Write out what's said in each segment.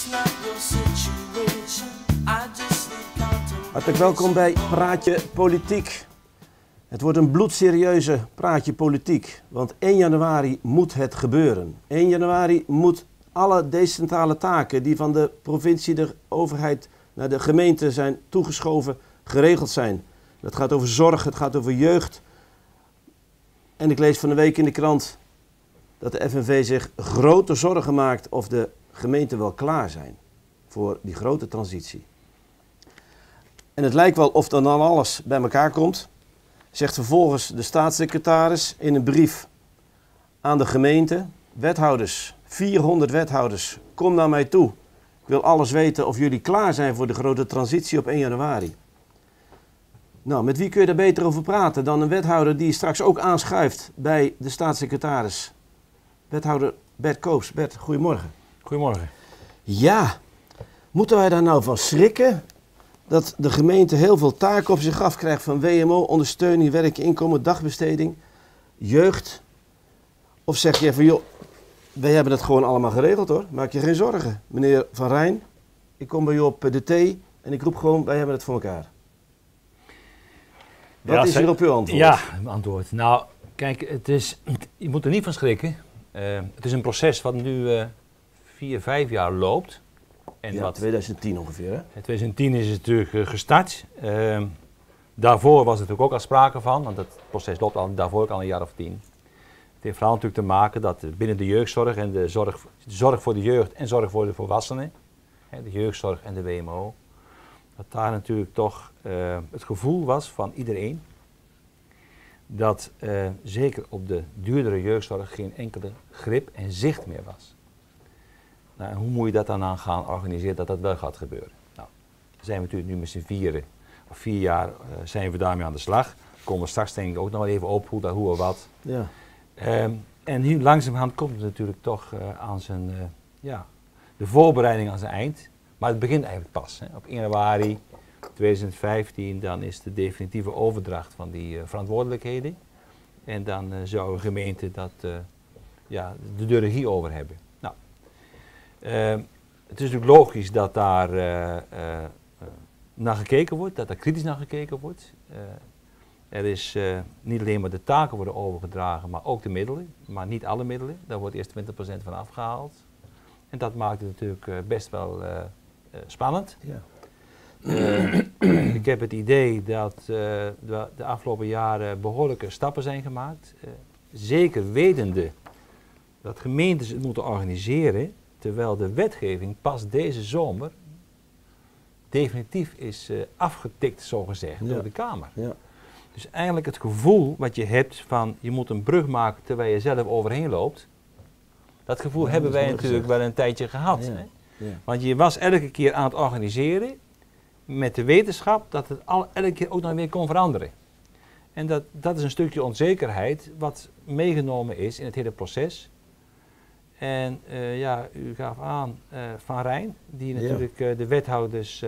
Hartelijk welkom bij Praatje Politiek. Het wordt een bloedserieuze Praatje Politiek, want 1 januari moet het gebeuren. 1 januari moet alle decentrale taken die van de provincie, de overheid naar de gemeente zijn toegeschoven, geregeld zijn. Dat gaat over zorg, het gaat over jeugd. En ik lees van de week in de krant dat de FNV zich grote zorgen maakt of de gemeenten wel klaar zijn voor die grote transitie. En het lijkt wel of dan alles bij elkaar komt, zegt vervolgens de staatssecretaris in een brief aan de gemeente: wethouders, 400 wethouders, kom naar mij toe. Ik wil alles weten of jullie klaar zijn voor de grote transitie op 1 januari. Nou, met wie kun je daar beter over praten dan een wethouder die straks ook aanschuift bij de staatssecretaris? Wethouder Bert Koops. Bert, goedemorgen. Goedemorgen. Ja, moeten wij daar nou van schrikken dat de gemeente heel veel taken op zich afkrijgt van WMO, ondersteuning, werk, inkomen, dagbesteding, jeugd? Of zeg je van joh, wij hebben het gewoon allemaal geregeld hoor, maak je geen zorgen. Meneer Van Rijn, ik kom bij u op de thee en ik roep gewoon, wij hebben het voor elkaar. Wat is hier op uw antwoord? Ja, antwoord. Nou, kijk, je moet er niet van schrikken. Het is een proces wat nu 4, 5 jaar loopt. En ja, 2010 ongeveer hè? In 2010 is het natuurlijk gestart. Daarvoor was er natuurlijk ook al sprake van, want het proces loopt daarvoor ook al een jaar of 10. Het heeft vooral natuurlijk te maken dat binnen de jeugdzorg en de zorg voor de jeugd en zorg voor de volwassenen, de jeugdzorg en de WMO, dat daar natuurlijk toch het gevoel was van iedereen dat zeker op de duurdere jeugdzorg geen enkele grip en zicht meer was. Nou, en hoe moet je dat dan aan gaan organiseren dat dat wel gaat gebeuren? Nou, zijn we natuurlijk nu met z'n 4 jaar zijn we daarmee aan de slag. Komen we straks denk ik ook nog even op hoe of wat. Ja. En nu langzamerhand komt het natuurlijk toch aan zijn, de voorbereiding aan zijn eind. Maar het begint eigenlijk pas. Hè. Op 1 januari 2015 dan is de definitieve overdracht van die verantwoordelijkheden. En dan zou een gemeente de regie over hebben. Nou, het is natuurlijk logisch dat daar naar gekeken wordt, dat daar kritisch naar gekeken wordt. Er is niet alleen maar de taken worden overgedragen, maar ook de middelen. Maar niet alle middelen, daar wordt eerst 20% van afgehaald. En dat maakt het natuurlijk best wel spannend. Ja. Ik heb het idee dat de afgelopen jaren behoorlijke stappen zijn gemaakt. Zeker wetende dat gemeentes het moeten organiseren, terwijl de wetgeving pas deze zomer definitief is afgetikt, zogezegd, door de Kamer. Ja. Dus eigenlijk het gevoel wat je hebt van je moet een brug maken terwijl je zelf overheen loopt, dat gevoel hebben wij natuurlijk wel een tijdje gehad. Ja. Hè? Ja. Want je was elke keer aan het organiseren met de wetenschap dat het elke keer ook nog weer kon veranderen. En dat is een stukje onzekerheid wat meegenomen is in het hele proces. En u gaf aan Van Rijn, die natuurlijk de wethouders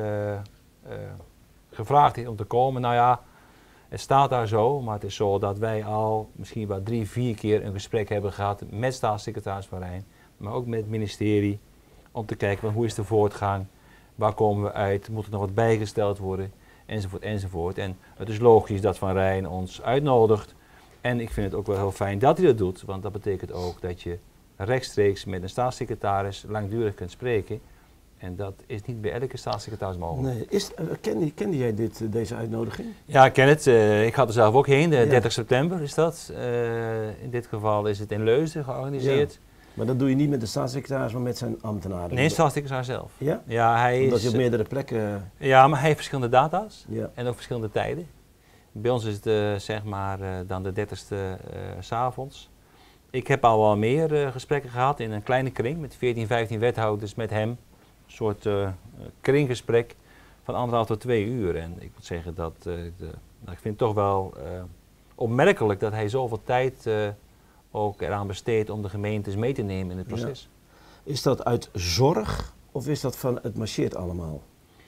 gevraagd heeft om te komen. Nou ja, het staat daar zo, maar het is zo dat wij al misschien wel 3, 4 keer een gesprek hebben gehad met staatssecretaris Van Rijn, maar ook met het ministerie, om te kijken van hoe is de voortgang, waar komen we uit, moet er nog wat bijgesteld worden, enzovoort, enzovoort. En het is logisch dat Van Rijn ons uitnodigt en ik vind het ook wel heel fijn dat hij dat doet, want dat betekent ook dat je rechtstreeks met een staatssecretaris langdurig kunt spreken. En dat is niet bij elke staatssecretaris mogelijk. Nee, kende jij deze uitnodiging? Ja, ik ken het. Ik ga er zelf ook heen. 30 september is dat. In dit geval is het in Leusden georganiseerd. Ja. Maar dat doe je niet met de staatssecretaris, maar met zijn ambtenaren? Nee, de staatssecretaris zelf. Ja? Ja, hij omdat is... je op meerdere plekken... Ja, maar hij heeft verschillende data's. Ja. En ook verschillende tijden. Bij ons is het dan de 30ste 's avonds. Ik heb al wel meer gesprekken gehad in een kleine kring met 14, 15 wethouders met hem. Een soort kringgesprek van 1,5 tot 2 uur. En ik moet zeggen dat ik vind het toch wel opmerkelijk dat hij zoveel tijd ook eraan besteedt om de gemeentes mee te nemen in het proces. Ja. Is dat uit zorg of is dat van het marcheert allemaal?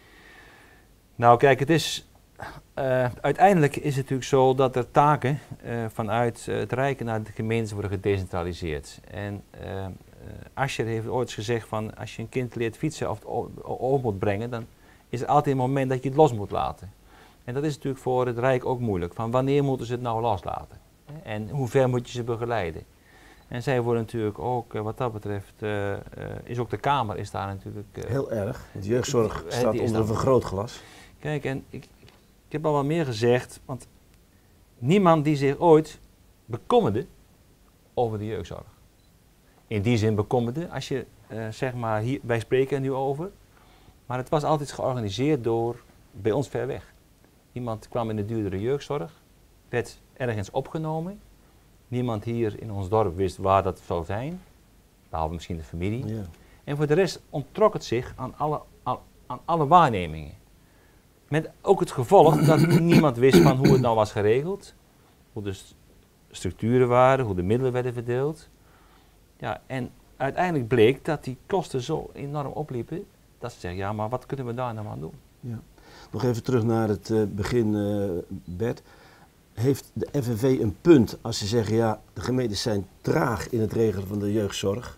Nou kijk, het is uiteindelijk is het natuurlijk zo dat er taken vanuit het Rijk naar de gemeentes worden gedecentraliseerd. En Asscher heeft ooit gezegd van als je een kind leert fietsen of op moet brengen, dan is er altijd een moment dat je het los moet laten. En dat is natuurlijk voor het Rijk ook moeilijk. Van wanneer moeten ze het nou loslaten? En hoe ver moet je ze begeleiden? En zij worden natuurlijk ook, wat dat betreft, is ook de Kamer is daar natuurlijk... Heel erg, want jeugdzorg staat onder een vergrootglas. Kijk, en ik heb al wat meer gezegd, want niemand die zich ooit bekommerde over de jeugdzorg. In die zin bekommerde, als je zeg maar, hier, wij spreken er nu over, maar het was altijd georganiseerd door, bij ons ver weg. Iemand kwam in de duurdere jeugdzorg, werd ergens opgenomen. Niemand hier in ons dorp wist waar dat zou zijn, behalve misschien de familie. Ja. En voor de rest onttrok het zich aan alle waarnemingen. Met ook het gevolg dat niemand wist van hoe het nou was geregeld, hoe de structuren waren, hoe de middelen werden verdeeld. Ja, en uiteindelijk bleek dat die kosten zo enorm opliepen, dat ze zeggen, ja, maar wat kunnen we daar nou aan doen? Ja. Nog even terug naar het begin, Bert. Heeft de FNV een punt als ze zeggen, ja, de gemeentes zijn traag in het regelen van de jeugdzorg?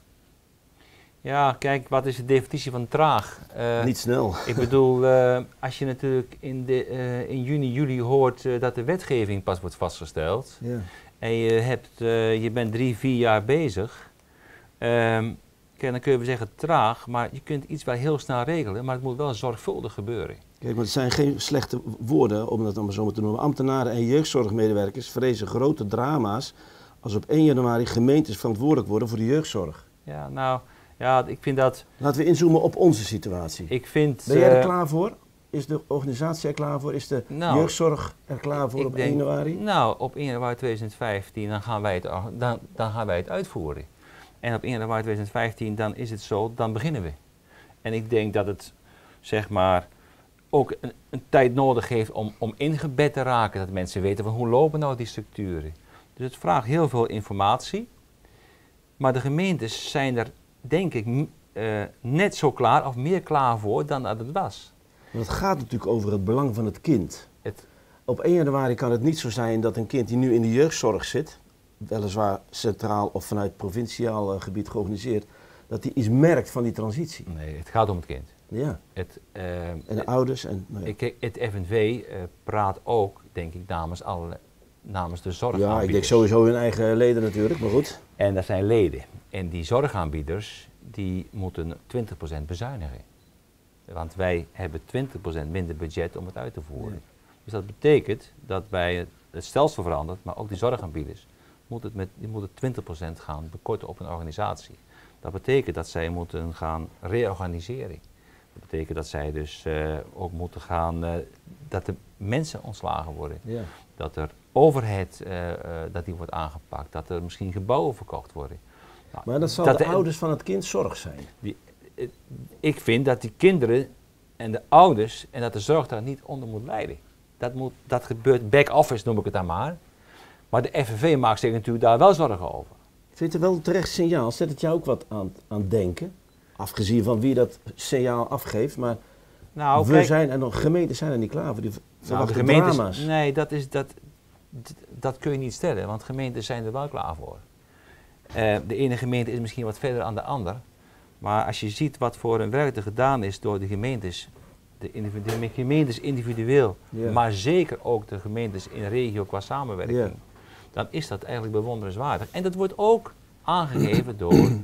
Ja, kijk, wat is de definitie van traag? Niet snel. Ik bedoel, als je natuurlijk in juni, juli hoort dat de wetgeving pas wordt vastgesteld, ja. En je bent 3, 4 jaar bezig, kijk, dan kun je wel zeggen traag, maar je kunt iets wel heel snel regelen, maar het moet wel zorgvuldig gebeuren. Kijk, maar het zijn geen slechte woorden, om dat allemaal zo maar te noemen. Ambtenaren en jeugdzorgmedewerkers vrezen grote drama's als op 1 januari gemeentes verantwoordelijk worden voor de jeugdzorg. Ja, nou, ja, ik vind dat... Laten we inzoomen op onze situatie. Ben jij er klaar voor? Is de organisatie er klaar voor? Is de jeugdzorg er klaar voor op 1 januari? Nou, op 1 januari 2015 dan gaan wij het uitvoeren. En op 1 januari 2015 dan is het zo, dan beginnen we. En ik denk dat het, zeg maar, ook een tijd nodig heeft om ingebed te raken. Dat mensen weten van hoe lopen nou die structuren. Dus het vraagt heel veel informatie. Maar de gemeentes zijn er, denk ik, net zo klaar of meer klaar voor dan dat het was. Want het gaat natuurlijk over het belang van het kind. Op 1 januari kan het niet zo zijn dat een kind die nu in de jeugdzorg zit, weliswaar centraal of vanuit provinciaal gebied georganiseerd, dat hij iets merkt van die transitie. Nee, het gaat om het kind. Ja. En de ouders. En, nou ja. Het FNV praat ook, denk ik, namens de zorgaanbieders. Ja, ik denk sowieso hun eigen leden natuurlijk, maar goed. En dat zijn leden. En die zorgaanbieders, die moeten 20% bezuinigen. Want wij hebben 20% minder budget om het uit te voeren. Ja. Dus dat betekent dat wij het stelsel veranderen, maar ook die zorgaanbieders die moeten 20% gaan bekorten op een organisatie. Dat betekent dat zij moeten gaan reorganiseren. Dat betekent dat zij dus ook moeten gaan, dat de mensen ontslagen worden. Ja. Dat er overheid, dat die wordt aangepakt. Dat er misschien gebouwen verkocht worden. Nou, maar dat zal de ouders van het kind zorg zijn. Ik vind dat die kinderen en de ouders en dat de zorg daar niet onder moet lijden. Dat gebeurt back-office, noem ik het dan maar. Maar de FNV maakt zich natuurlijk daar wel zorgen over. Ik vind het wel een terecht signaal. Zet het jou ook wat aan denken? Afgezien van wie dat signaal afgeeft, maar gemeenten zijn er niet klaar voor die drama's. Nee, dat kun je niet stellen, want gemeenten zijn er wel klaar voor. De ene gemeente is misschien wat verder aan de ander, maar als je ziet wat voor een werk er gedaan is door de gemeentes, de gemeentes individueel, ja. Maar zeker ook de gemeentes in de regio qua samenwerking, ja. Dan is dat eigenlijk bewonderenswaardig. En dat wordt ook aangegeven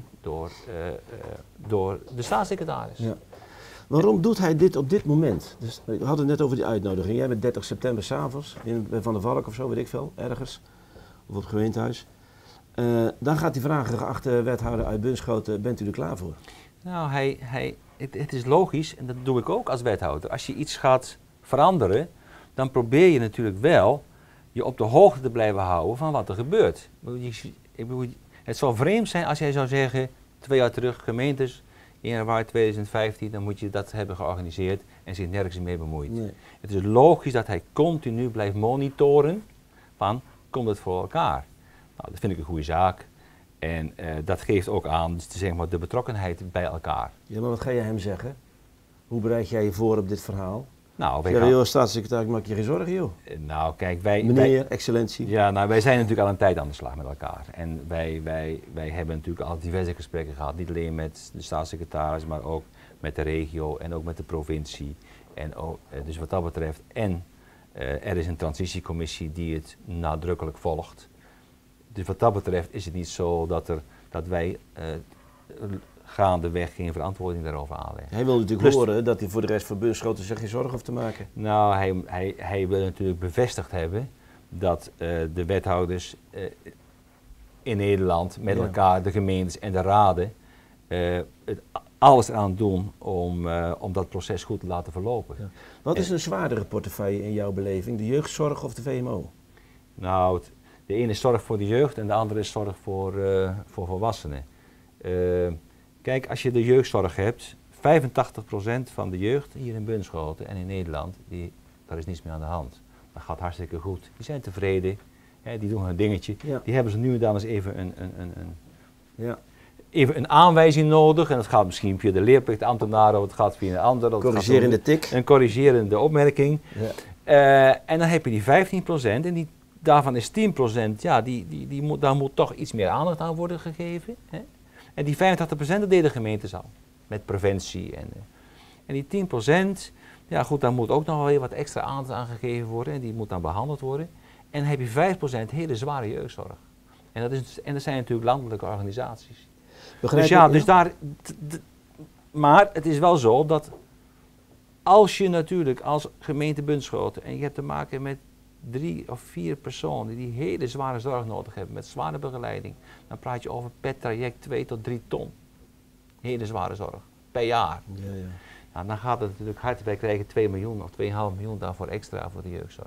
door de staatssecretaris. Ja. Waarom doet hij dit op dit moment? Dus, we hadden het net over die uitnodiging. Jij bent 30 september 's avonds in Van der Valk of zo, weet ik veel, ergens. Of op het gemeentehuis. Dan gaat hij vragen, geachte wethouder uit Bunschoten, bent u er klaar voor? Nou, het is logisch, en dat doe ik ook als wethouder. Als je iets gaat veranderen, dan probeer je natuurlijk wel je op de hoogte te blijven houden van wat er gebeurt. Het zou vreemd zijn als jij zou zeggen, 2 jaar terug, gemeentes, 1 januari 2015, dan moet je dat hebben georganiseerd en zich nergens mee bemoeid. Nee. Het is logisch dat hij continu blijft monitoren van, komt het voor elkaar? Nou, dat vind ik een goede zaak. En dat geeft ook aan zeg maar, de betrokkenheid bij elkaar. Ja, maar wat ga je hem zeggen? Hoe bereid jij je voor op dit verhaal? Nou, Ja, joh, staatssecretaris, maak je geen zorgen, joh. Nou, kijk, Meneer, excellentie. Ja, nou, wij zijn natuurlijk al een tijd aan de slag met elkaar. En wij hebben natuurlijk al diverse gesprekken gehad. Niet alleen met de staatssecretaris, maar ook met de regio en ook met de provincie. En ook, dus wat dat betreft, er is een transitiecommissie die het nadrukkelijk volgt. Dus wat dat betreft is het niet zo dat wij gaandeweg geen verantwoording daarover aanleggen. Hij wil natuurlijk horen dat hij voor de rest van Bunschoten zich geen zorgen hoeft te maken. Nou, hij wil natuurlijk bevestigd hebben dat de wethouders in Nederland met elkaar, de gemeentes en de raden, alles eraan doen om dat proces goed te laten verlopen. Ja. Wat is een zwaardere portefeuille in jouw beleving, de jeugdzorg of de VMO? Nou, de ene is zorg voor de jeugd en de andere is zorg voor volwassenen. Kijk, als je de jeugdzorg hebt, 85% van de jeugd hier in Bunschoten en in Nederland, daar is niets meer aan de hand. Dat gaat hartstikke goed. Die zijn tevreden, hè, die doen hun dingetje. Ja. Die hebben ze nu en dan eens even even een aanwijzing nodig. En dat gaat misschien via de leerplichtambtenaren of het gaat via een ander. Corrigerende tik. Een corrigerende opmerking. Ja. En dan heb je die 15% en daarvan is 10%, ja, daar moet toch iets meer aandacht aan worden gegeven. Hè. En die 85% dat deden de gemeentes al, met preventie. En die 10%, ja goed, daar moet ook nog wel weer wat extra aandacht aan gegeven worden. En die moet dan behandeld worden. En dan heb je 5% hele zware jeugdzorg. En dat zijn natuurlijk landelijke organisaties. Begrijp dus ja, dus daar... Maar het is wel zo dat als je natuurlijk als gemeente Bunschoten en je hebt te maken met 3 of 4 personen die hele zware zorg nodig hebben, met zware begeleiding, dan praat je over per traject 2 tot 3 ton. Hele zware zorg, per jaar. Ja, ja. Nou, dan gaat het natuurlijk hard, wij krijgen 2 miljoen of 2,5 miljoen daarvoor extra voor de jeugdzorg.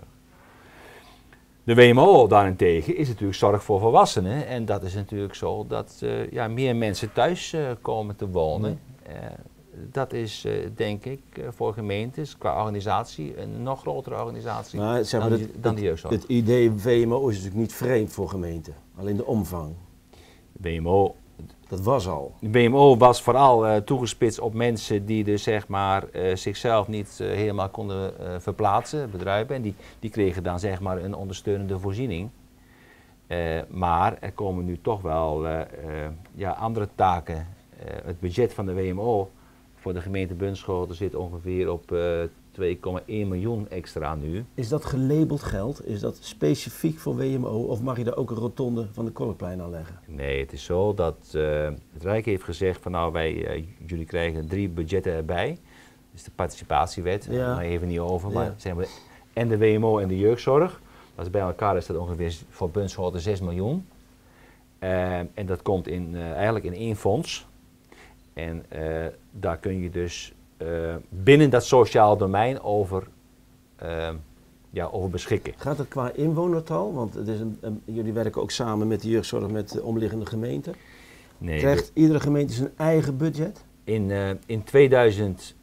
De WMO daarentegen is natuurlijk zorg voor volwassenen en dat is natuurlijk zo dat meer mensen thuis komen te wonen. Dat is denk ik voor gemeentes qua organisatie een nog grotere organisatie dan de jeugdzorg. Het idee WMO is natuurlijk niet vreemd voor gemeenten, alleen de omvang. WMO, dat was al. De WMO was vooral toegespitst op mensen die dus zeg maar zichzelf niet helemaal konden verplaatsen, bedruipen. En die kregen dan zeg maar een ondersteunende voorziening. Maar er komen nu toch wel andere taken. Het budget van de WMO voor de gemeente Bunschoten zit ongeveer op 2,1 miljoen extra nu. Is dat gelabeld geld? Is dat specifiek voor WMO of mag je daar ook een rotonde van de Korplein aan leggen? Nee, het is zo dat het Rijk heeft gezegd van nou jullie krijgen 3 budgetten erbij. Dat is de participatiewet, daar even niet over. Maar zeg maar, en de WMO en de jeugdzorg. Dus bij elkaar is dat ongeveer voor Bunschoten 6 miljoen. En dat komt eigenlijk in één fonds. En daar kun je dus binnen dat sociaal domein over beschikken. Gaat het qua inwonertal? Want het is jullie werken ook samen met de jeugdzorg met de omliggende gemeenten. Nee, krijgt iedere gemeente zijn eigen budget? In 2015,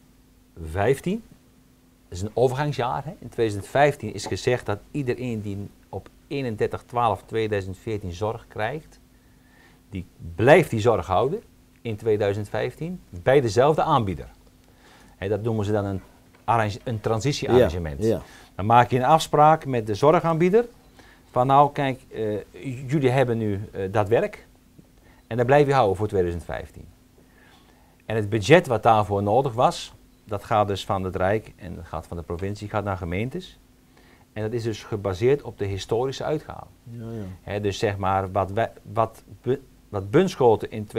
dat is een overgangsjaar, hè? In 2015 is gezegd dat iedereen die op 31/12/2014 zorg krijgt, die blijft die zorg houden in 2015 bij dezelfde aanbieder. Dat noemen ze dan een transitiearrangement. Ja. Dan maak je een afspraak met de zorgaanbieder van nou kijk, jullie hebben nu dat werk en dat blijf je houden voor 2015. En het budget wat daarvoor nodig was, dat gaat dus van het Rijk en dat gaat van de provincie, gaat naar gemeentes. En dat is dus gebaseerd op de historische uitgaven. Ja. Dus zeg maar wat Bunschoten in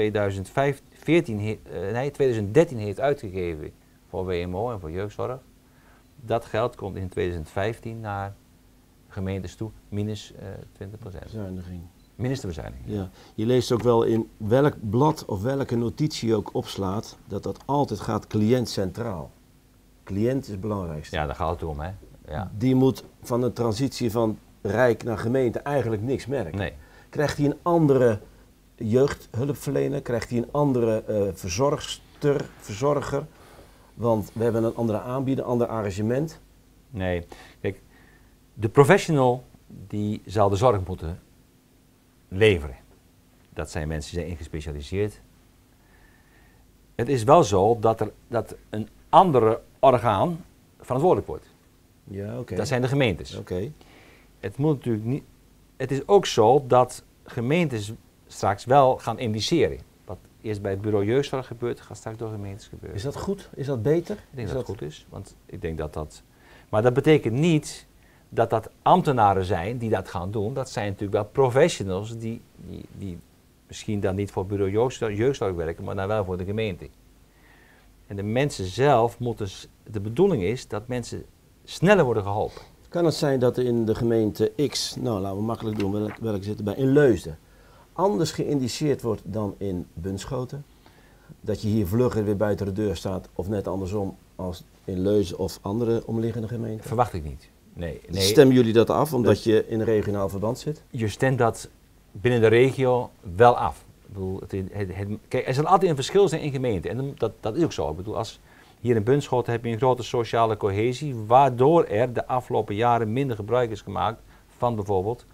2013 heeft uitgegeven voor WMO en voor jeugdzorg, dat geld komt in 2015 naar gemeentes toe, minus 20%. Bezuiniging. Minus de bezuiniging. Ja. Je leest ook wel in welk blad of welke notitie je ook opslaat, dat altijd gaat cliënt centraal. Cliënt is het belangrijkste. Ja, daar gaat het om, hè. Ja. Die moet van de transitie van Rijk naar gemeente eigenlijk niks merken. Nee. Krijgt hij een andere jeugdhulpverlener, krijgt hij een andere verzorger, want we hebben een andere aanbieder, een ander arrangement. Nee, kijk, de professional die zal de zorg moeten leveren. Dat zijn mensen die zijn ingespecialiseerd. Het is wel zo dat een andere orgaan verantwoordelijk wordt. Ja, oké. Dat zijn de gemeentes. Oké. Het moet natuurlijk niet. Het is ook zo dat gemeentes straks wel gaan indiceren. Wat eerst bij het bureau jeugdzorg gebeurt, gaat straks door gemeentes gebeuren. Is dat goed? Is dat beter? Ik denk dat het goed is, want ik denk dat dat... Maar dat betekent niet dat dat ambtenaren zijn die dat gaan doen. Dat zijn natuurlijk wel professionals die misschien dan niet voor bureau jeugdzorg werken, maar dan wel voor de gemeente. En de mensen zelf moeten... De bedoeling is dat mensen sneller worden geholpen. Kan het zijn dat er in de gemeente X, nou laten we makkelijk doen, welke zit erbij, in Leusden, anders geïndiceerd wordt dan in Bunschoten? Dat je hier vlugger weer buiten de deur staat, of net andersom als in Leusden of andere omliggende gemeenten? Verwacht ik niet. Nee. Stemmen jullie dat af omdat je in een regionaal verband zit? Je stemt dat binnen de regio wel af. Ik bedoel, kijk, er zal altijd een verschil zijn in gemeenten. En dat is ook zo. Ik bedoel, hier in Bunschoten heb je een grote sociale cohesie, waardoor er de afgelopen jaren minder gebruik is gemaakt van bijvoorbeeld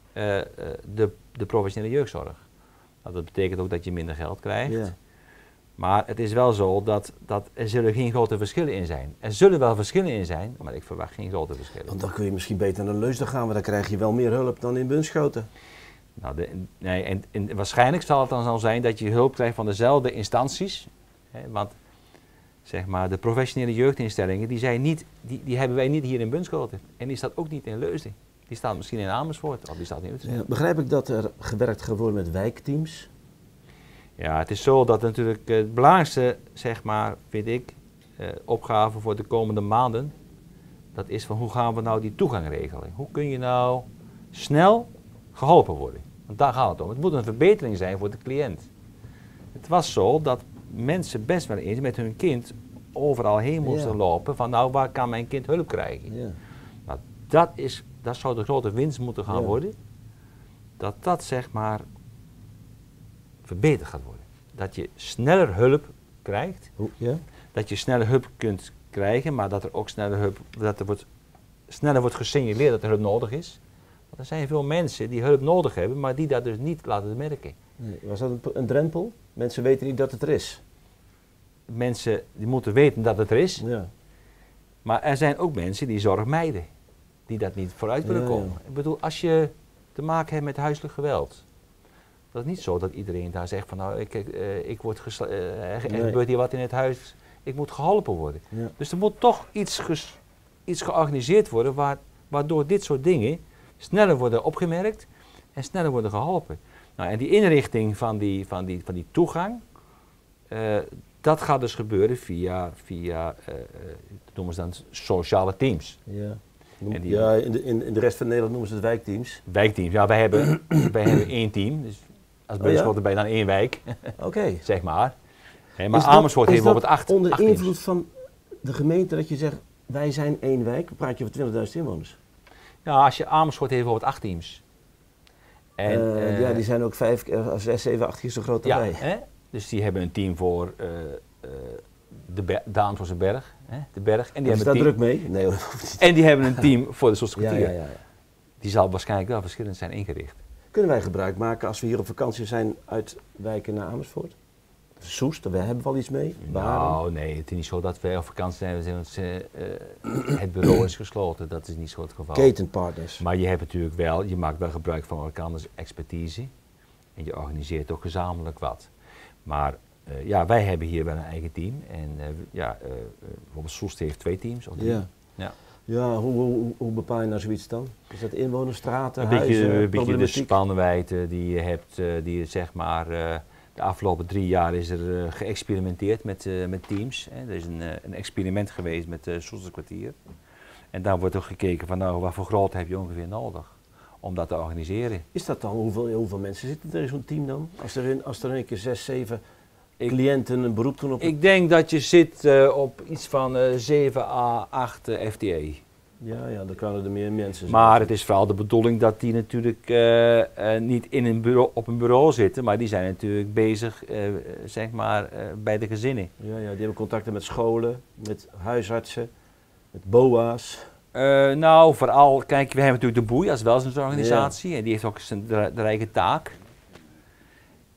de professionele jeugdzorg. Nou, dat betekent ook dat je minder geld krijgt. Ja. Maar het is wel zo dat er zullen geen grote verschillen in zijn. Er zullen wel verschillen in zijn, maar ik verwacht geen grote verschillen. Want dan kun je misschien beter naar Leusden gaan, maar dan krijg je wel meer hulp dan in Bunschoten. Nou, en waarschijnlijk zal het dan zo zijn dat je hulp krijgt van dezelfde instanties. Hè, want zeg maar, de professionele jeugdinstellingen, die hebben wij niet hier in Bunschoten. En die staat ook niet in Leusden. Die staat misschien in Amersfoort of die staat in Utrecht. Ja, begrijp ik dat er gewerkt gaat worden met wijkteams? Ja, het is zo dat natuurlijk het belangrijkste, zeg maar, vind ik, opgave voor de komende maanden, dat is van hoe gaan we nou die toegang regelen? Hoe kun je nou snel geholpen worden? Want daar gaat het om. Het moet een verbetering zijn voor de cliënt. Het was zo dat mensen best wel eens met hun kind overal heen moesten lopen van nou, waar kan mijn kind hulp krijgen? Ja. Nou, dat zou de grote winst moeten gaan worden. Dat zeg maar verbeterd gaat worden. Dat je sneller hulp krijgt. Ja? Dat je sneller hulp kunt krijgen, maar dat er ook sneller wordt gesignaleerd dat er hulp nodig is. Want er zijn veel mensen die hulp nodig hebben, maar die dat dus niet laten merken. Nee. Was dat een drempel? Mensen weten niet dat het er is. Mensen die moeten weten dat het er is, Ja. maar er zijn ook mensen die zorg mijden. Die dat niet vooruit kunnen komen. Ik bedoel, als je te maken hebt met huiselijk geweld, dat is niet zo dat iedereen daar zegt van nou, ik word er gebeurt hier wat in het huis, ik moet geholpen worden. Ja. Dus er moet toch iets georganiseerd worden waardoor dit soort dingen sneller worden opgemerkt en sneller worden geholpen. Nou, en die inrichting van die toegang, dat gaat dus gebeuren via noemen ze dan sociale teams. Ja. En In de rest van Nederland noemen ze het wijkteams. Wijkteams, ja, wij hebben één team. Dus als Bunschoten ben je dan één wijk, Oké. zeg maar. Maar Amersfoort heeft bijvoorbeeld 8 onder teams. invloed van de gemeente dat je zegt, wij zijn één wijk, dan praat je over 20.000 inwoners. Ja, als je Amersfoort heeft bijvoorbeeld 8 teams. En, die zijn ook 5, 6, 7, 8 keer zo groot dan wij. Dus die hebben een team voor de Amersfoortse berg. De berg. En die Is daar druk mee? Nee, niet. En die hebben een team voor de Soester kwartier. Ja. Die zal waarschijnlijk wel verschillend zijn ingericht. Kunnen wij gebruik maken als we hier op vakantie zijn uit wijken naar Amersfoort? Soest, we hebben wel iets mee? Nou, nee, het is niet zo dat wij op vakantie zijn. Het bureau is gesloten, dat is niet zo het geval. Ketenpartners. Maar je hebt natuurlijk wel, je maakt wel gebruik van elkaars expertise. En je organiseert ook gezamenlijk wat. Maar wij hebben hier wel een eigen team. En bijvoorbeeld Soest heeft 2 teams. Of 3. Ja. Ja, hoe bepaal je nou zoiets dan? Is dat inwoners, straten, huizen, een beetje de problematiek? spanwijdte die je hebt, zeg maar, de afgelopen 3 jaar is er geëxperimenteerd met teams. Er is een experiment geweest met Soester kwartier. En daar wordt ook gekeken van nou, wat voor grootte heb je ongeveer nodig om dat te organiseren. Is dat dan, hoeveel mensen zitten er in zo'n team dan? Als er een keer 6, 7 cliënten een beroep doen op... Ik denk dat je zit op iets van 7 à 8 FTE. Ja, dan kunnen er meer mensen zijn. Maar het is vooral de bedoeling dat die natuurlijk niet op een bureau zitten, maar die zijn natuurlijk bezig, zeg maar, bij de gezinnen. Ja, die hebben contacten met scholen, met huisartsen, met BOA's. Nou, vooral, kijk, we hebben natuurlijk de Boei als welzijnsorganisatie en die heeft ook de eigen taak.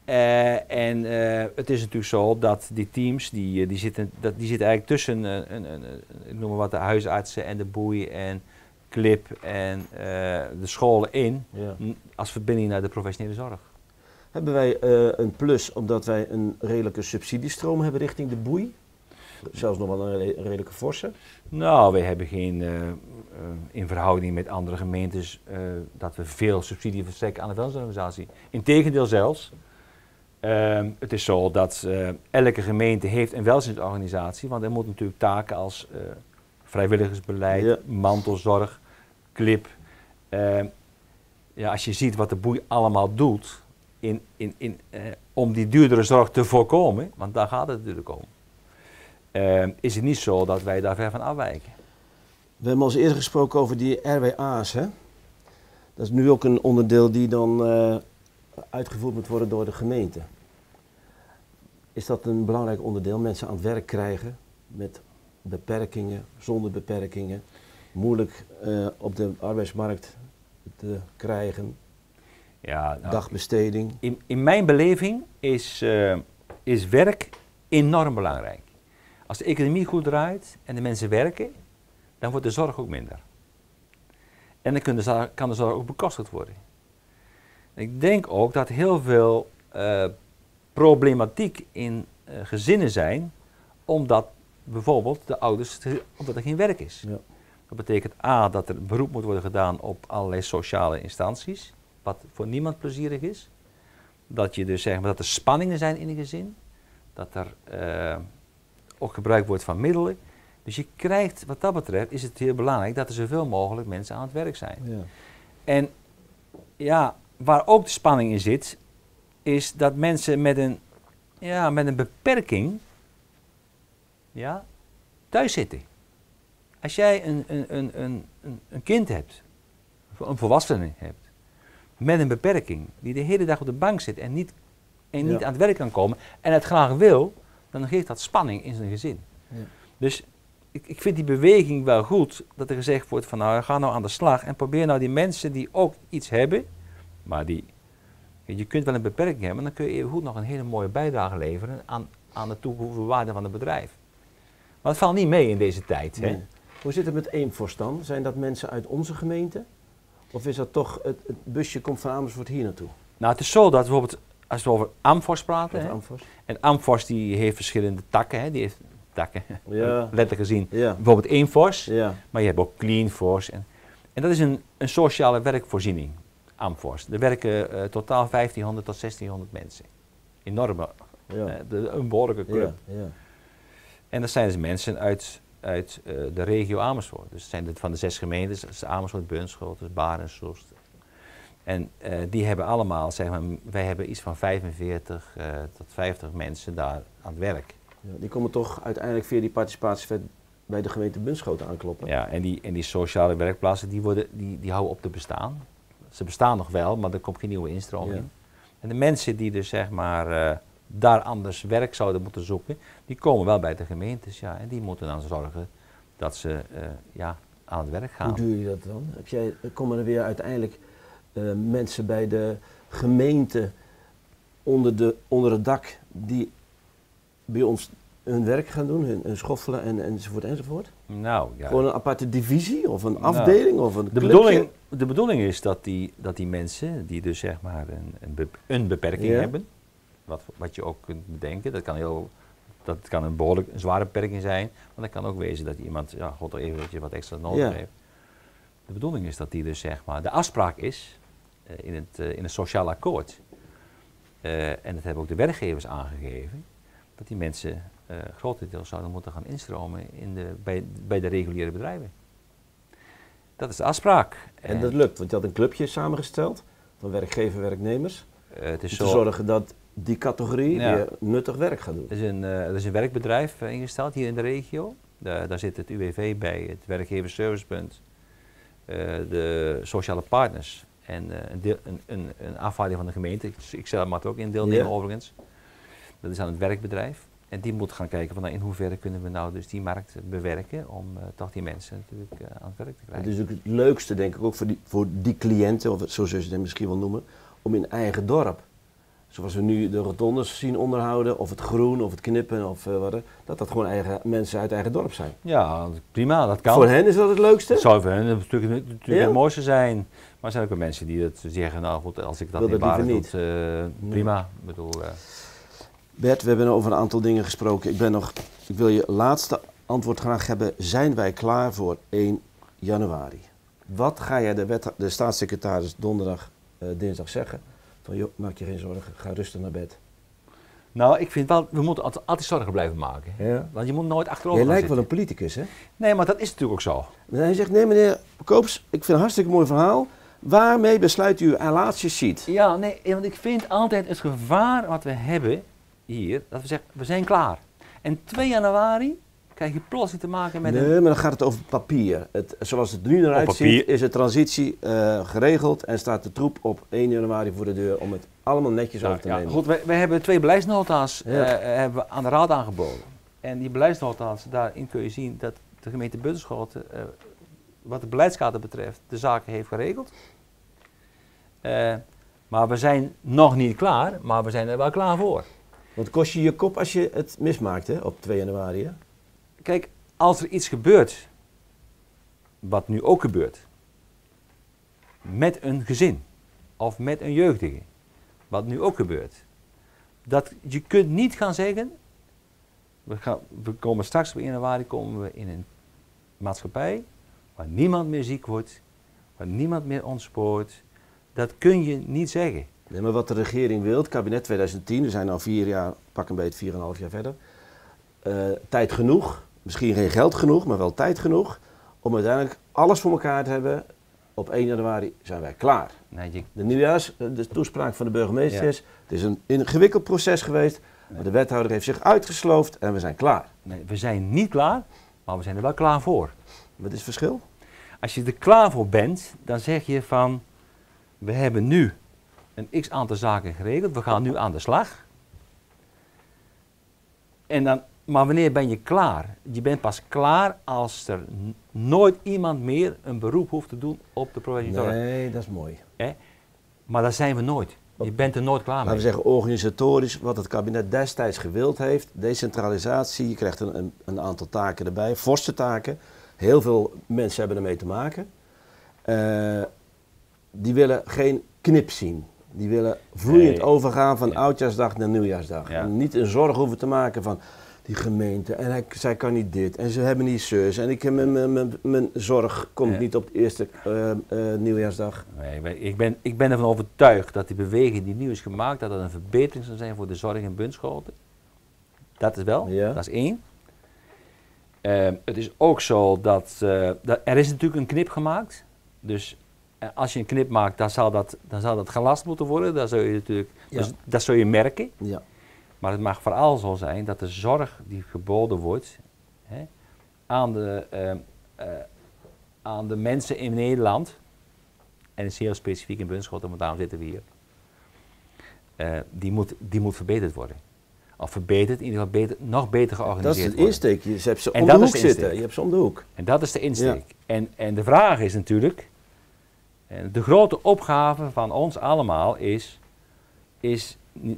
Het is natuurlijk zo dat die teams, die zitten eigenlijk tussen, ik noem maar wat, de huisartsen en de boei en CLIP en de scholen in, als verbinding naar de professionele zorg. Hebben wij een plus omdat wij een redelijke subsidiestroom hebben richting de boei? Zelfs nog wel een redelijke forse? Nou, wij hebben geen, in verhouding met andere gemeentes, dat we veel subsidie verstrekken aan de welzijnsorganisatie. Integendeel zelfs. Het is zo dat elke gemeente heeft een welzijnsorganisatie, want er moeten natuurlijk taken als vrijwilligersbeleid, mantelzorg, CLIP. Als je ziet wat de boei allemaal doet om die duurdere zorg te voorkomen, want daar gaat het natuurlijk om, is het niet zo dat wij daar ver van afwijken. We hebben al eens eerder gesproken over die RWA's, hè? Dat is nu ook een onderdeel die dan uitgevoerd moet worden door de gemeente. Is dat een belangrijk onderdeel? Mensen aan het werk krijgen met beperkingen, zonder beperkingen, moeilijk op de arbeidsmarkt te krijgen, dagbesteding. In mijn beleving is werk enorm belangrijk. Als de economie goed draait en de mensen werken, dan wordt de zorg ook minder. En dan kan de zorg ook bekostigd worden. Ik denk ook dat heel veel problematiek in gezinnen zijn, omdat bijvoorbeeld de ouders, omdat er geen werk is. Ja. Dat betekent dat er een beroep moet worden gedaan op allerlei sociale instanties, wat voor niemand plezierig is. Dat je dus zeg maar dat er spanningen zijn in een gezin, dat er ook gebruik wordt van middelen. Dus je krijgt, wat dat betreft, is het heel belangrijk dat er zoveel mogelijk mensen aan het werk zijn. Ja. En waar ook de spanning in zit, is dat mensen met een beperking thuis zitten. Als jij een kind hebt, een volwassene hebt, met een beperking, die de hele dag op de bank zit en niet aan het werk kan komen en het graag wil, dan geeft dat spanning in zijn gezin. Ja. Dus ik vind die beweging wel goed, dat er gezegd wordt van ga nou aan de slag en probeer nou die mensen die ook iets hebben, maar je kunt wel een beperking hebben, dan kun je even goed nog een hele mooie bijdrage leveren aan de toegevoegde waarde van het bedrijf. Maar het valt niet mee in deze tijd. Nee. Hè? Hoe zit het met Eemfors dan? Zijn dat mensen uit onze gemeente? Of is dat toch, het busje komt van Amersfoort hier naartoe? Nou, het is zo dat bijvoorbeeld, als we over Amfors praten, Amfors. En Amfors die heeft verschillende takken, hè? Die heeft takken, letterlijk gezien. Ja. Bijvoorbeeld Eemfors, maar je hebt ook Cleanfors. En dat is een sociale werkvoorziening, Amfors. Er werken totaal 1500 tot 1600 mensen. Enorme, een behoorlijke club. Ja. En dat zijn dus mensen uit de regio Amersfoort. Dus het zijn van de 6 gemeentes, dat is Amersfoort, Bunschoten, Baren, Soest. En die hebben allemaal, zeg maar, wij hebben iets van 45 tot 50 mensen daar aan het werk. Ja, die komen toch uiteindelijk via die participatiewet bij de gemeente Bunschoten aankloppen? Ja, en die sociale werkplaatsen, die houden op te bestaan. Ze bestaan nog wel, maar er komt geen nieuwe instroom in. En de mensen die dus, zeg maar, daar anders werk zouden moeten zoeken, die komen wel bij de gemeentes, en die moeten dan zorgen dat ze aan het werk gaan. Hoe doe je dat dan? Komen er weer uiteindelijk mensen bij de gemeente onder het dak die bij ons hun werk gaan doen, hun schoffelen enzovoort enzovoort? Nou, ja. Gewoon een aparte divisie of een afdeling of een de bedoeling is dat die mensen die dus zeg maar een beperking hebben, wat je ook kunt bedenken, dat kan een behoorlijk zware beperking zijn, maar dat kan ook wezen dat iemand God er even wat extra nodig heeft. De bedoeling is dat die dus zeg maar, de afspraak is in het sociaal akkoord, en dat hebben ook de werkgevers aangegeven, dat die mensen grotendeels zouden moeten gaan instromen bij de reguliere bedrijven. Dat is de afspraak. En dat lukt, want je had een clubje samengesteld van werkgever-werknemers. Het is om te zorgen dat die categorie weer nuttig werk gaat doen. Er is een werkbedrijf ingesteld hier in de regio. Daar zit het UWV bij, het werkgeversservicepunt, de sociale partners en een afvaardiging van de gemeente. Ik zelf mag er ook in deelnemen overigens. Dat is aan het werkbedrijf. En die moet gaan kijken van in hoeverre kunnen we nou dus die markt bewerken om toch die mensen natuurlijk aan het werk te krijgen. Het is ook het leukste denk ik ook voor die cliënten, of zo zou je het misschien wel noemen, om in eigen dorp zoals we nu de rotondes zien onderhouden, of het groen, of het knippen, of dat gewoon mensen uit eigen dorp zijn. Ja, prima, dat kan. Voor hen is dat het leukste? Het zou voor hen natuurlijk het mooiste zijn. Maar er zijn ook wel mensen die het zeggen, nou goed, als ik dat niet waar doe, prima. Ik bedoel, Bert, we hebben over een aantal dingen gesproken. Ik wil je laatste antwoord graag hebben. Zijn wij klaar voor 1 januari? Wat ga jij de staatssecretaris dinsdag zeggen? Van joh, maak je geen zorgen, ga rustig naar bed. Nou, ik vind wel, we moeten altijd zorgen blijven maken. Ja. Want je moet nooit achterover gaan zitten. Jij lijkt wel een politicus, hè? Nee, maar dat is natuurlijk ook zo. En hij zegt, nee meneer Koops, ik vind het een hartstikke mooi verhaal. Waarmee besluit u uw laatste sheet? Ja, nee, want ik vind altijd het gevaar wat we hebben hier, dat we zeggen, we zijn klaar. En 2 januari krijg je plotseling te maken met maar dan gaat het over papier. Zoals het nu eruit ziet, is de transitie geregeld en staat de troep op 1 januari voor de deur om het allemaal netjes over te nemen. Goed, we hebben 2 beleidsnota's hebben we aan de raad aangeboden. En die beleidsnota's, daarin kun je zien dat de gemeente Bunschoten, wat de beleidskader betreft, de zaken heeft geregeld. Maar we zijn nog niet klaar, maar we zijn er wel klaar voor. Want kost je kop als je het mismaakt, hè, op 2 januari, hè? Kijk, als er iets gebeurt, wat nu ook gebeurt, met een gezin of met een jeugdige, wat nu ook gebeurt, dat je kunt niet gaan zeggen, we komen straks op 1 januari komen we in een maatschappij waar niemand meer ziek wordt, waar niemand meer ontspoort. Dat kun je niet zeggen. Nee, maar wat de regering wil, het kabinet 2010, we zijn al 4 jaar, pak een beetje 4,5 jaar verder, tijd genoeg. Misschien geen geld genoeg, maar wel tijd genoeg om uiteindelijk alles voor elkaar te hebben. Op 1 januari zijn wij klaar. Nee, de toespraak van de burgemeester is, het is een ingewikkeld proces geweest, maar de wethouder heeft zich uitgesloofd en we zijn klaar. Nee, we zijn niet klaar, maar we zijn er wel klaar voor. Wat is het verschil? Als je er klaar voor bent, dan zeg je van, we hebben nu een x aantal zaken geregeld, we gaan nu aan de slag. En dan, maar wanneer ben je klaar? Je bent pas klaar als er nooit iemand meer een beroep hoeft te doen op de professionele zorg. Nee, dat is mooi. Maar dat zijn we nooit. Je bent er nooit klaar mee. Laten we zeggen organisatorisch, wat het kabinet destijds gewild heeft, decentralisatie, je krijgt een aantal taken erbij, forse taken. Heel veel mensen hebben ermee te maken. Die willen geen knip zien. Die willen vloeiend overgaan van oudjaarsdag naar nieuwjaarsdag. Ja. En niet een zorg hoeven te maken van die gemeente. En zij kan niet dit. En ze hebben niet zus. En ik heb mijn zorg komt niet op de eerste nieuwjaarsdag. Nee, ik ben ervan overtuigd dat die beweging die nu is gemaakt, dat een verbetering zal zijn voor de zorg in Bunschoten. Dat is wel. Ja. Dat is 1. Het is ook zo dat er is natuurlijk een knip gemaakt. Dus als je een knip maakt, dan zal dat gelast moeten worden. Dat zul je natuurlijk, dus dat zul je merken. Ja. Maar het mag vooral zo zijn dat de zorg die geboden wordt aan de mensen in Nederland, en is heel specifiek in Bunschoten, want daarom zitten we hier, die moet verbeterd worden. Of verbeterd, in ieder geval nog beter georganiseerd worden. Dat is de insteek. Je hebt ze om de hoek zitten. Je hebt ze om de hoek. En dat is de insteek. Ja. En de vraag is natuurlijk, de grote opgave van ons allemaal is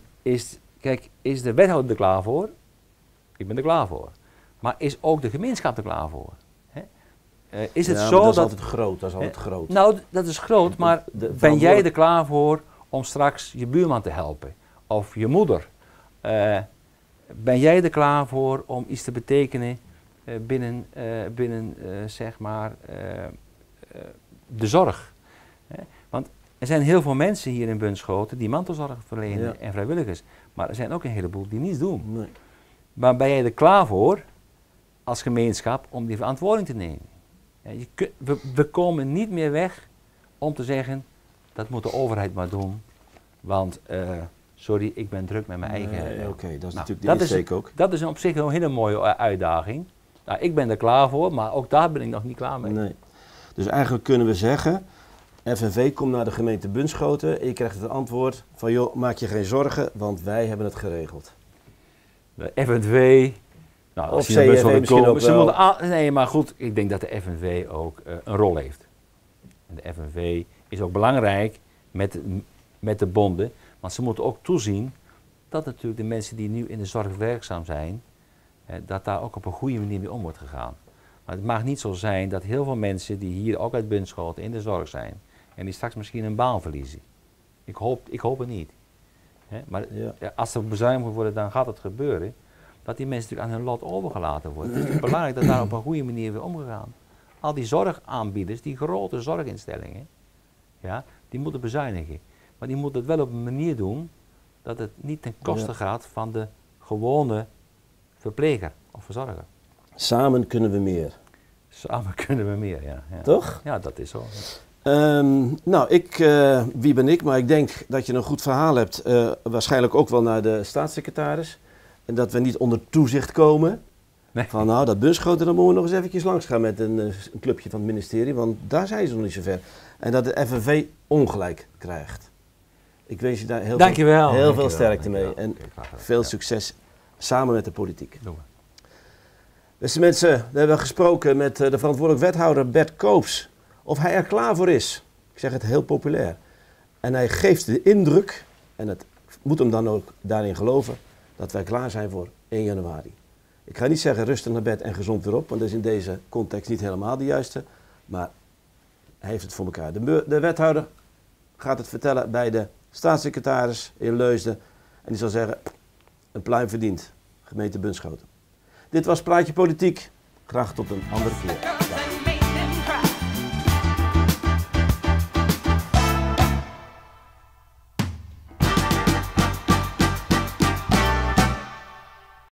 de wethouder er klaar voor? Ik ben er klaar voor. Maar is ook de gemeenschap er klaar voor? Is het zo dat is altijd groot. Dat is altijd groot. Nou, dat is groot, maar ben jij er klaar voor om straks je buurman te helpen? Of je moeder? Ben jij er klaar voor om iets te betekenen binnen zeg maar, de zorg? Want er zijn heel veel mensen hier in Bunschoten die mantelzorg verlenen en vrijwilligers. Maar er zijn ook een heleboel die niets doen. Nee. Maar ben jij er klaar voor als gemeenschap om die verantwoording te nemen? We komen niet meer weg om te zeggen, dat moet de overheid maar doen. Want, sorry, ik ben druk met mijn eigen... Oké, dat is natuurlijk de insteek ook. Dat is op zich een hele mooie uitdaging. Nou, ik ben er klaar voor, maar ook daar ben ik nog niet klaar mee. Nee. Dus eigenlijk kunnen we zeggen, FNV komt naar de gemeente Bunschoten en je krijgt het antwoord van joh, maak je geen zorgen, want wij hebben het geregeld. De FNV... Nou, of CNV misschien ook wel. Nee, maar goed, ik denk dat de FNV ook een rol heeft. En de FNV is ook belangrijk met de bonden, Want ze moeten ook toezien dat natuurlijk de mensen die nu in de zorg werkzaam zijn, dat daar ook op een goede manier mee om wordt gegaan. Maar het mag niet zo zijn dat heel veel mensen die hier ook uit Bunschoten in de zorg zijn en die straks misschien een baan verliezen. Ik hoop het niet. Maar als er bezuinigd worden, dan gaat het gebeuren. Dat die mensen natuurlijk aan hun lot overgelaten worden. Het is belangrijk dat daar op een goede manier weer omgegaan. Al die zorgaanbieders, die grote zorginstellingen, die moeten bezuinigen. Maar die moeten het wel op een manier doen dat het niet ten koste gaat van de gewone verpleger of verzorger. Samen kunnen we meer. Samen kunnen we meer, ja. Toch? Ja, dat is zo. Wie ben ik? Maar ik denk dat je een goed verhaal hebt. Waarschijnlijk ook wel naar de staatssecretaris. En dat we niet onder toezicht komen. Nee. Van nou, dat Bunschoten, dan moeten we nog eens eventjes langs gaan met een clubje van het ministerie. Want daar zijn ze nog niet zo ver. En dat de FNV ongelijk krijgt. Ik wens je daar heel veel sterkte mee. En veel succes samen met de politiek. Doen we. Beste mensen, we hebben gesproken met de verantwoordelijk wethouder Bert Koops. Of hij er klaar voor is. Ik zeg het heel populair. En hij geeft de indruk, en het moet hem dan ook daarin geloven, dat wij klaar zijn voor 1 januari. Ik ga niet zeggen rustig naar bed en gezond weer op, want dat is in deze context niet helemaal de juiste. Maar hij heeft het voor elkaar. De wethouder gaat het vertellen bij de staatssecretaris in Leusden. En die zal zeggen, een pluim verdiend, gemeente Bunschoten. Dit was Praatje Politiek. Graag tot een andere keer.